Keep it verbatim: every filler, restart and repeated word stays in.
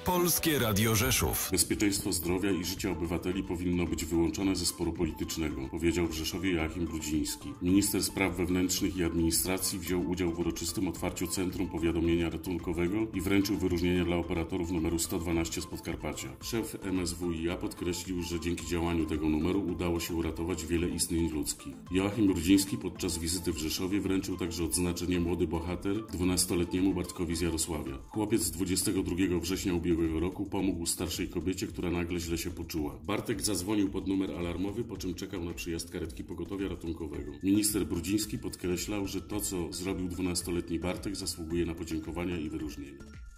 Polskie Radio Rzeszów. Bezpieczeństwo zdrowia i życia obywateli powinno być wyłączone ze sporu politycznego, powiedział w Rzeszowie Joachim Brudziński. Minister Spraw Wewnętrznych i Administracji wziął udział w uroczystym otwarciu Centrum Powiadomienia Ratunkowego i wręczył wyróżnienie dla operatorów numeru sto dwanaście z Podkarpacia. Szef M S W i A podkreślił, że dzięki działaniu tego numeru udało się uratować wiele istnień ludzkich. Joachim Brudziński podczas wizyty w Rzeszowie wręczył także odznaczenie Młody Bohater dwunastoletniemu Bartkowi z Jarosławia. Chłopiec dwudziestego drugiego września ubiegłego roku pomógł starszej kobiecie, która nagle źle się poczuła. Bartek zadzwonił pod numer alarmowy, po czym czekał na przyjazd karetki pogotowia ratunkowego. Minister Brudziński podkreślał, że to, co zrobił dwunastoletni Bartek, zasługuje na podziękowania i wyróżnienie.